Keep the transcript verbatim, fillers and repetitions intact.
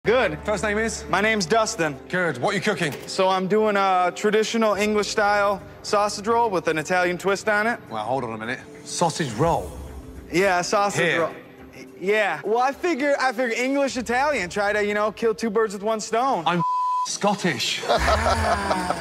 Good. First name is? My name's Dustin. Good. What are you cooking? So I'm doing a traditional English-style sausage roll with an Italian twist on it. Well, hold on a minute. Sausage roll? Yeah, sausage Here. roll. Yeah. Well, I figure I figure English-Italian. Try to, you know, kill two birds with one stone. I'm Scottish.